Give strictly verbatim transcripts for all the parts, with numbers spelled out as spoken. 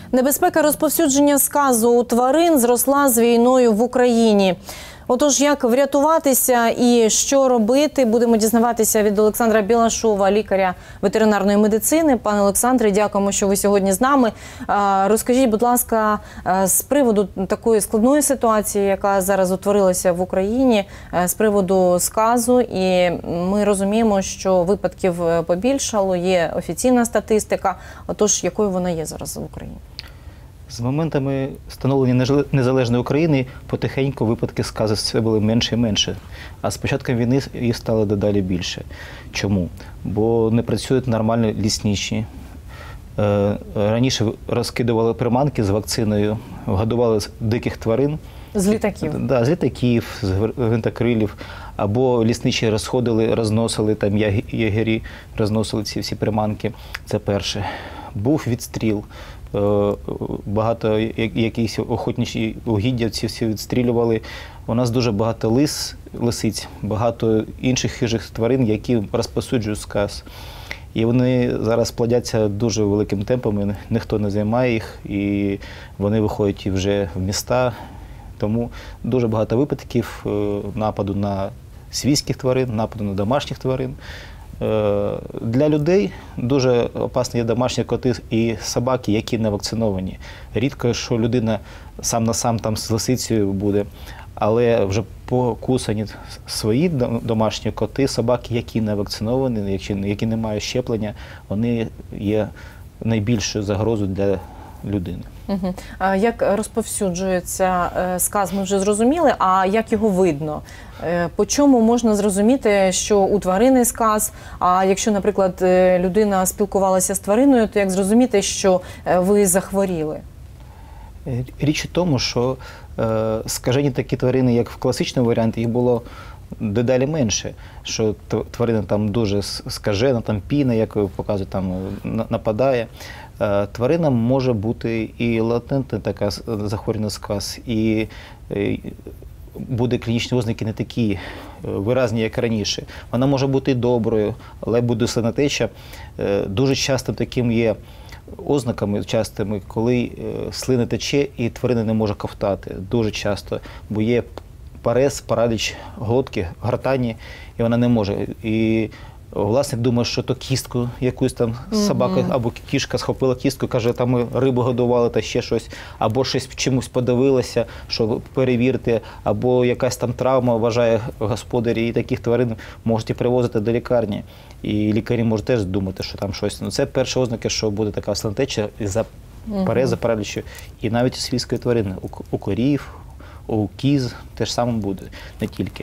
Небезпека розповсюдження сказу у тварин зросла з війною в Україні. Отож, як врятуватися і що робити, будемо дізнаватися від Олександра Білашова, лікаря ветеринарної медицини. Пане Олександре, дякуємо, що ви сьогодні з нами. Розкажіть, будь ласка, з приводу такої складної ситуації, яка зараз утворилася в Україні, з приводу сказу. І ми розуміємо, що випадків побільшало, є офіційна статистика. Отож, якою вона є зараз в Україні? З моментами становлення незалежної України потихеньку випадки сказу все були менше і менше. А з початком війни їх стало дедалі більше. Чому? Бо не працюють нормально лісничі. Раніше розкидували приманки з вакциною, годували диких тварин. З літаків? Так, да, з літаків, з гвинтокрилів. Або лісничі розходили, розносили, там ягері розносили ці всі приманки. Це перше. Був відстріл. Багато якісь охотничі угіддя ці всі відстрілювали. У нас дуже багато лис, лисиць, багато інших хижих тварин, які розповсюджують сказ. І вони зараз плодяться дуже великим темпом, ніхто не займає їх, і вони виходять вже в міста. Тому дуже багато випадків нападу на свійських тварин, нападу на домашніх тварин. Для людей дуже опасні є домашні коти і собаки, які не вакциновані. Рідко, що людина сам на сам там з лисицею буде, але вже покусані свої домашні коти, собаки, які не вакциновані, які не мають щеплення, вони є найбільшою загрозою для людини. Угу. А як розповсюджується сказ, ми вже зрозуміли, а як його видно? По чому можна зрозуміти, що у тварини сказ, а якщо, наприклад, людина спілкувалася з твариною, то як зрозуміти, що ви захворіли? Річ у тому, що скажені такі тварини, як в класичному варіанті, їх було дедалі менше, що тварина там дуже скажена, там піна, як показують, там нападає. Тварина може бути і латентна така захворювання сказ, і буде клінічні ознаки не такі виразні, як раніше. Вона може бути і доброю, але буде слинотеча. Дуже часто таким є ознаками частими, коли слина тече і тварина не може ковтати. Дуже часто, бо є парез, параліч глотки, гортані, і вона не може. І власник думає, що то кістку якусь там собака mm-hmm. або кішка схопила кістку, каже, там ми рибу годували та ще щось, або щось чимось подивилася, що перевірте, або якась там травма, вважає господарі, і таких тварин можете привозити до лікарні. І лікарі можуть теж думати, що там щось. Ну, це перші ознаки, що буде така слинотеча із-за парезу, паралічу. І навіть у свійської тварини, у, у корів, у кіз теж саме буде, не тільки.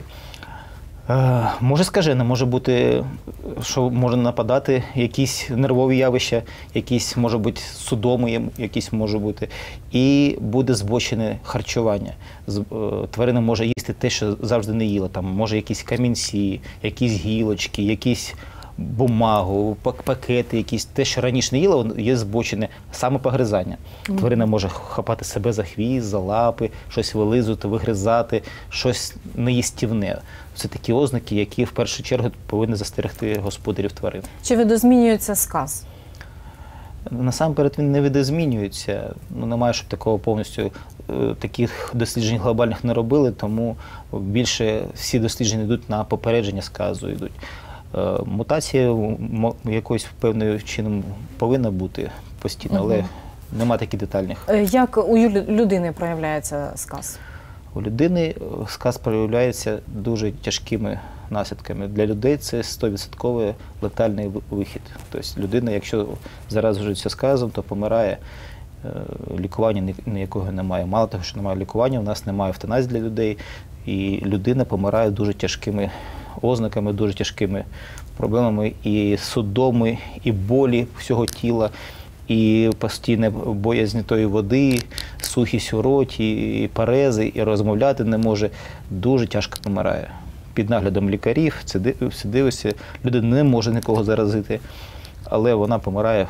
Е, може скажено, може бути, що може нападати якісь нервові явища, якісь, може бути, судоми, якісь може бути. І буде збочене харчування. З, е, тварина може їсти те, що завжди не їла. Там може якісь камінці, якісь гілочки, якісь бумагу, пакети якісь. Те, що раніше не їла, є збочене самопогризання. Mm-hmm. Тварина може хапати себе за хвіст, за лапи, щось вилизувати, вигризати, щось неїстівне. Це такі ознаки, які в першу чергу повинні застерегти господарів тварин. Чи видозмінюється сказ? Насамперед він не видозмінюється. Ну, немає, щоб такого повністю таких досліджень глобальних не робили, тому більше всі дослідження йдуть на попередження сказу. Йдуть. Мутація якоюсь певною чином повинна бути постійно, але угу. немає таких детальних. Як у людини проявляється сказ? У людини сказ проявляється дуже тяжкими наслідками. Для людей це сто відсотків летальний вихід. Тобто людина, якщо заражується сказом, то помирає. Лікування ніякого немає. Мало того, що немає лікування, у нас немає евтаназії для людей, і людина помирає дуже тяжкими ознаками, дуже тяжкими проблемами, і судоми, і болі всього тіла, і постійне боязнь тої води, сухість у роті, і парези, і розмовляти не може. Дуже тяжко помирає. Під наглядом лікарів, все дивишся, людина не може нікого заразити, але вона помирає.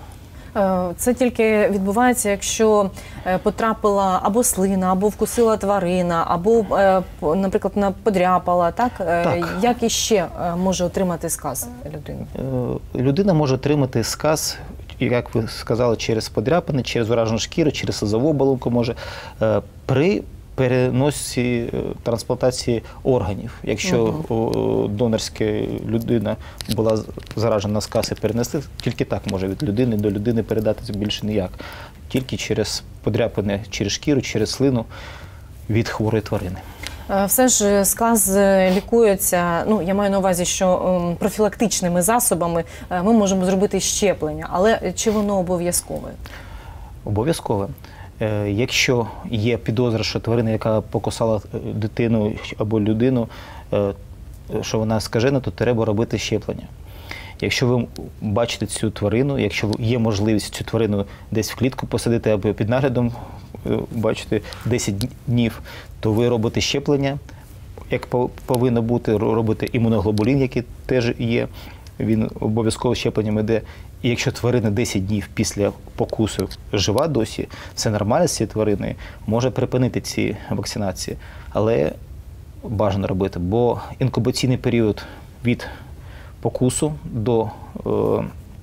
Це тільки відбувається, якщо потрапила або слина, або вкусила тварина, або, наприклад, подряпала, так? Так. Як іще може отримати сказ людина? Людина може отримати сказ як ви сказали, через подряпини, через уражену шкіру, через слизову оболонку може. При переносі трансплантації органів. Якщо угу. донорська людина була заражена з каси, перенести, тільки так може від людини до людини передатися, більше ніяк. Тільки через подряпини, через шкіру, через слину від хворої тварини. Все ж сказ лікується, ну, я маю на увазі, що профілактичними засобами ми можемо зробити щеплення, але чи воно обов'язкове? Обов'язкове. Якщо є підозра, що тварина, яка покусала дитину або людину, що вона скажена, то треба робити щеплення. Якщо ви бачите цю тварину, якщо є можливість цю тварину десь в клітку посадити або під наглядом бачите десять днів, то ви робите щеплення, як повинно бути, робити імуноглобулін, який теж є, він обов'язково щепленням йде. І якщо тварина десять днів після покусу жива досі, все нормально з цією твариною, може припинити ці вакцинації. Але бажано робити, бо інкубаційний період від покусу до е,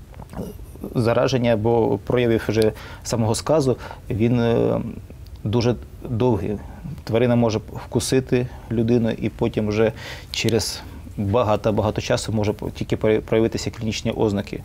зараження або проявів вже самого сказу, він е, дуже довгий. Тварина може вкусити людину і потім вже через багато-багато часу може тільки проявитися клінічні ознаки.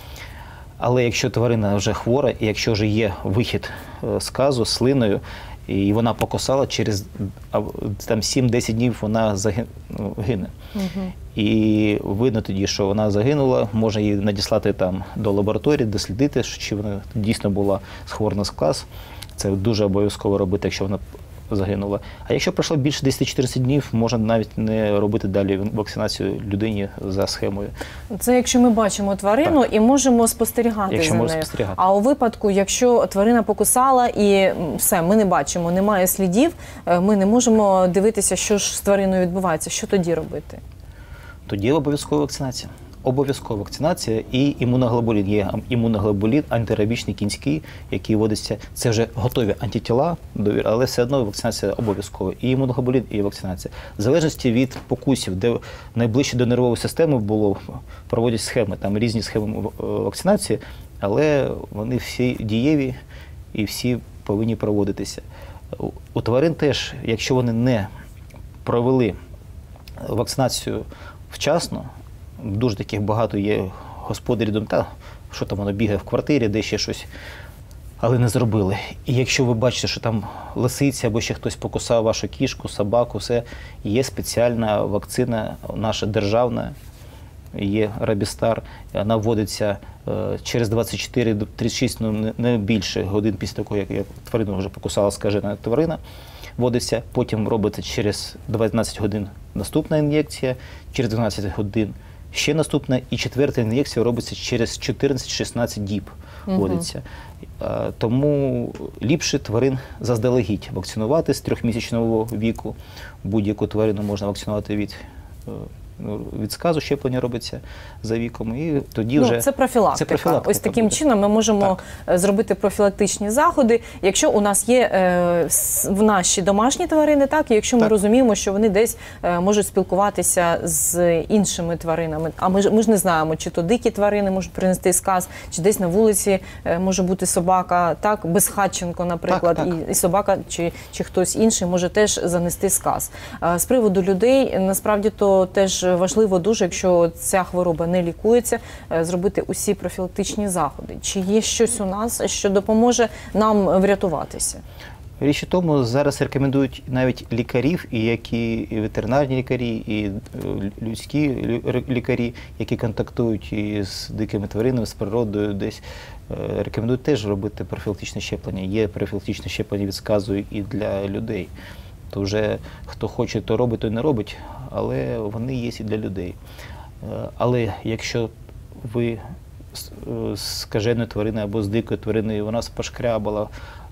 Але якщо тварина вже хвора, і якщо вже є вихід сказу, слиною, і вона покусала, через там сім-десять днів вона загине. Угу. І видно тоді, що вона загинула, можна її надіслати там до лабораторії, дослідити, чи вона дійсно була схворена на сказ. Це дуже обов'язково робити, якщо вона загинула. А якщо пройшло більше десять-чотирнадцять днів, можна навіть не робити далі вакцинацію людині за схемою. Це якщо ми бачимо тварину так. і можемо спостерігати якщо за можна нею. Спостерігати. А у випадку, якщо тварина покусала і все, ми не бачимо, немає слідів, ми не можемо дивитися, що ж з твариною відбувається. Що тоді робити? Тоді обов'язкова вакцинація. Обов'язкова вакцинація і імуноглобулін. Є імуноглобулін антирабічний кінський, який вводиться. Це вже готові антитіла, але все одно вакцинація обов'язкова. І імуноглобулін, і вакцинація. В залежності від покусів, де найближче до нервової системи було, проводять схеми, там різні схеми вакцинації, але вони всі дієві і всі повинні проводитися. У тварин теж, якщо вони не провели вакцинацію вчасно, дуже таких багато є господарів, думають, та що там воно бігає в квартирі, де ще щось, але не зробили. І якщо ви бачите, що там лисиця або ще хтось покусав вашу кішку, собаку, все, є спеціальна вакцина, наша державна, є Рабістар, вона вводиться через двадцять чотири до тридцять шість, ну не більше годин після того, як тварину вже покусала скажена тварина, вводиться, потім робиться через дванадцять годин наступна ін'єкція, через дванадцять годин ще наступна, і четверта ін'єкція робиться через чотирнадцять-шістнадцять діб вводиться. Угу. Тому ліпше тварин заздалегідь вакцинувати з трьохмісячного віку. Будь-яку тварину можна вакцинувати від від сказу, щеплення робиться за віком, і тоді ну, вже... Це профілактика. Це профілактика. Ось таким буде. чином ми можемо так. зробити профілактичні заходи, якщо у нас є е, в наші домашні тварини, так, і якщо ми так. розуміємо, що вони десь е, можуть спілкуватися з іншими тваринами. А ми ж, ми ж не знаємо, чи то дикі тварини можуть принести сказ, чи десь на вулиці е, може бути собака, так, безхатченко, наприклад, так, так. І, і собака, чи, чи хтось інший може теж занести сказ. Е, з приводу людей, насправді, то теж важливо дуже, якщо ця хвороба не лікується, зробити усі профілактичні заходи. Чи є щось у нас, що допоможе нам врятуватися? Річ у тому, зараз рекомендують навіть лікарів, і які і ветеринарні лікарі, і людські лікарі, які контактують із дикими тваринами, з природою десь, рекомендують теж робити профілактичне щеплення. Є профілактичне щеплення від сказу і для людей. То вже хто хоче, то робить, то й не робить, але вони є і для людей. Але якщо ви з скаженої тварини або з дикої тварини, вона пошкрябала,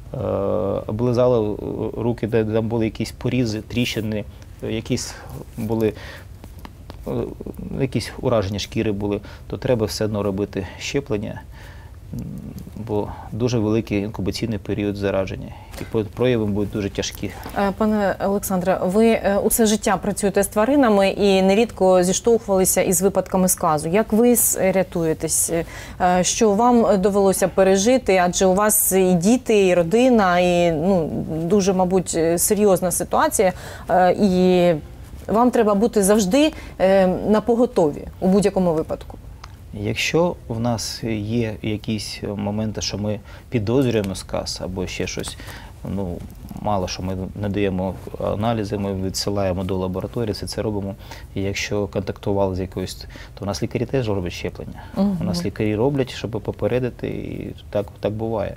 облизала руки, де там були якісь порізи, тріщини, якісь були, якісь ураження шкіри були, то треба все одно робити щеплення. бо дуже великий інкубаційний період зараження. І прояви будуть дуже тяжкі. Пане Олександре, ви усе життя працюєте з тваринами і нерідко зіштовхувалися із випадками сказу. Як ви рятуєтесь? Що вам довелося пережити? Адже у вас і діти, і родина, і ну, дуже, мабуть, серйозна ситуація. І вам треба бути завжди на поготові у будь-якому випадку. Якщо в нас є якісь моменти, що ми підозрюємо сказ або ще щось, ну, мало що ми надаємо аналізи, ми відсилаємо до лабораторії, це, це робимо. І якщо контактували з якоюсь, то у нас лікарі теж роблять щеплення. Uh-huh. У нас лікарі роблять, щоб попередити, і так, так буває.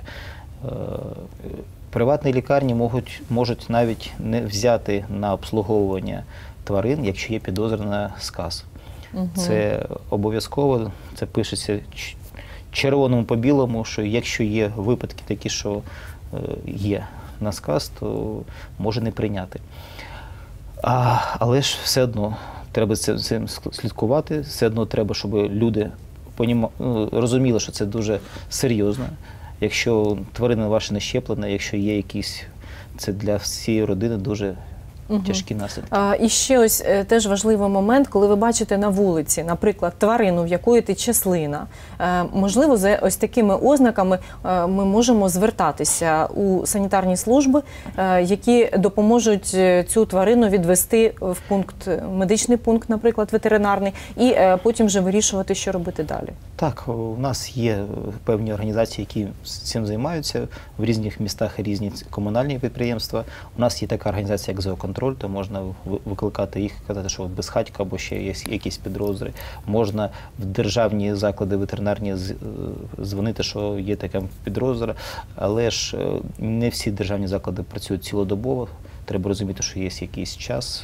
Приватні лікарні можуть, можуть навіть не взяти на обслуговування тварин, якщо є підозра на сказ. Угу. Це обов'язково, це пишеться червоному по білому, що якщо є випадки такі, що є на сказ, то може не прийняти. А, але ж все одно треба цим слідкувати, все одно треба, щоб люди поніма, розуміли, що це дуже серйозно. Якщо тварина ваша не щеплена, якщо є якісь, це для всієї родини дуже Угу. тяжкі наслідки. А, і ще ось е, теж важливий момент, коли ви бачите на вулиці, наприклад, тварину, в якої тече слина. Е, можливо, за ось такими ознаками е, ми можемо звертатися у санітарні служби, е, які допоможуть цю тварину відвести в пункт, медичний пункт, наприклад, ветеринарний, і е, потім вже вирішувати, що робити далі. Так, у нас є певні організації, які цим займаються, в різних містах різні комунальні підприємства. У нас є така організація, як зооконтроль, то можна викликати їх, казати, що безхатька або ще є якісь підрозділи. Можна в державні заклади ветеринарні дзвонити, що є така підрозділ, але ж не всі державні заклади працюють цілодобово. Треба розуміти, що є якийсь час,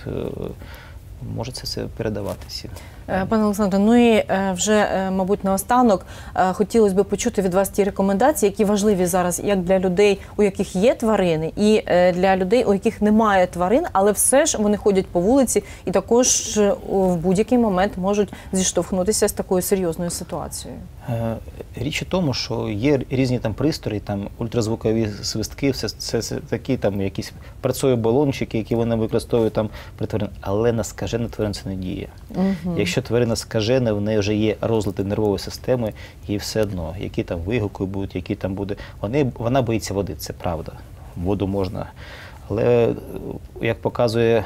може це все передаватися. Пане Олександре, ну і вже, мабуть, наостанок хотілося б почути від вас ті рекомендації, які важливі зараз як для людей, у яких є тварини, і для людей, у яких немає тварин, але все ж вони ходять по вулиці і також в будь-який момент можуть зіштовхнутися з такою серйозною ситуацією. Річ у тому, що є різні там пристрої, там ультразвукові свистки, все це, це такі там якісь працюють балончики, які вони використовують там при тваринах, але на скажене тварин це не діє. Угу. Якщо тварина скажена, в неї вже є розлади нервової системи, і все одно, які там вигуки будуть, які там буде, вони, вона боїться води, це правда. Воду можна. Але, як показує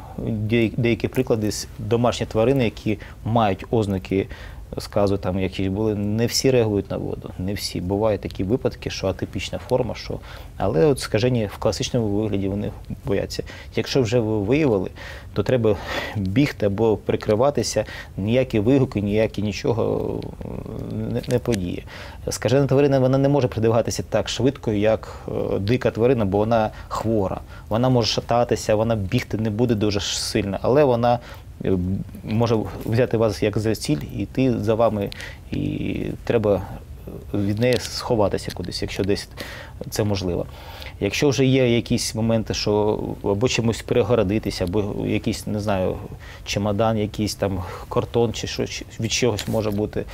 деякі приклади, домашні тварини, які мають ознаки сказу, там якісь були, не всі реагують на воду, не всі. Бувають такі випадки, що атипічна форма, що... але от скажені в класичному вигляді вони бояться. Якщо вже ви виявили, то треба бігти або прикриватися, ніякі вигуки, ніякі нічого не, не подіє. Скажена тварина, вона не може передвигатися так швидко, як дика тварина, бо вона хвора. Вона може шататися, вона бігти не буде дуже сильно, але вона може взяти вас як за ціль і йти за вами, і треба від неї сховатися кудись, якщо десь це можливо. Якщо вже є якісь моменти, що або чимось перегородитися, або якийсь, не знаю, чемодан, якийсь там картон, чи що, від чогось може бути,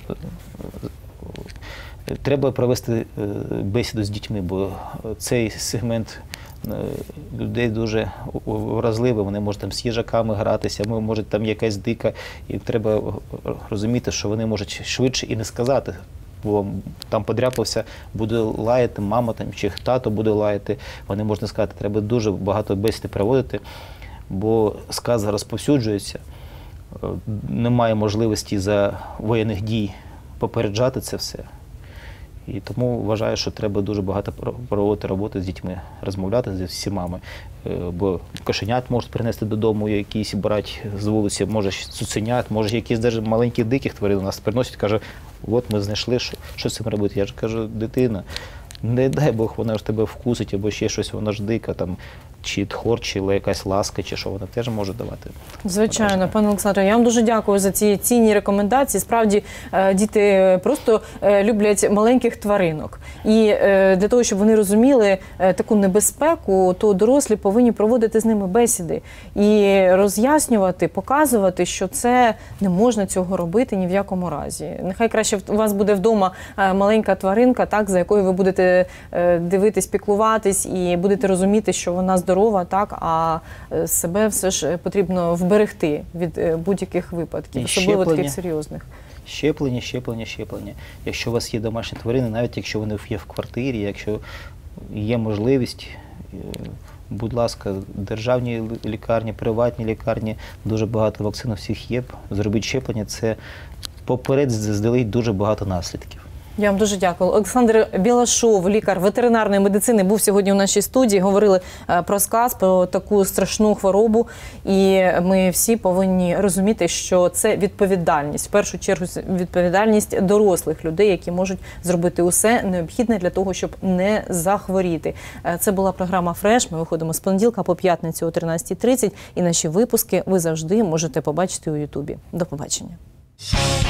треба провести бесіду з дітьми, бо цей сегмент людей дуже вразливий, вони можуть там з їжаками гратися, може там якась дика, і треба розуміти, що вони можуть швидше і не сказати, бо там подряпався, буде лаяти мама там, чи тато буде лаяти, вони можуть сказати, треба дуже багато бесіди проводити, бо сказ розповсюджується, немає можливості за воєнних дій попереджати це все. І тому вважаю, що треба дуже багато проводити роботи з дітьми, розмовляти з всіма. Бо кошенят можуть принести додому, якісь брати з вулиці, може цуценят, може якісь навіть маленьких диких тварин у нас приносять, каже, от ми знайшли, що, що з цим робити. Я ж кажу, дитина, не дай Бог, вона ж тебе вкусить або ще щось, вона ж дика, там, чи хлор, чи якась ласка, чи що вона теж може давати. Звичайно, враження. пане Олександре, я вам дуже дякую за ці цінні рекомендації. Справді, е, діти просто е, люблять маленьких тваринок. І е, для того, щоб вони розуміли е, таку небезпеку, то дорослі повинні проводити з ними бесіди і роз'яснювати, показувати, що це не можна цього робити ні в якому разі. Нехай краще у вас буде вдома е, маленька тваринка, так, за якою ви будете е, дивитись, піклуватись і будете розуміти, що вона здорова, так, а е, себе все ж потрібно вберегти від е, будь-яких випадків, І особливо щеплення. таких серйозних. Щеплення, щеплення, щеплення. Якщо у вас є домашні тварини, навіть якщо вони є в квартирі, якщо є можливість, е, будь ласка, державні лікарні, приватні лікарні, дуже багато вакцин у всіх є. Зробіть щеплення, це поперед заздалегідь дуже багато наслідків. Я вам дуже дякую. Олександр Білашов, лікар ветеринарної медицини, був сьогодні у нашій студії. Говорили е, про сказ, про таку страшну хворобу. І ми всі повинні розуміти, що це відповідальність. В першу чергу відповідальність дорослих людей, які можуть зробити усе необхідне для того, щоб не захворіти. Е, Це була програма «Фреш». Ми виходимо з понеділка по п'ятницю о тринадцятій тридцять. І наші випуски ви завжди можете побачити у Ютубі. До побачення.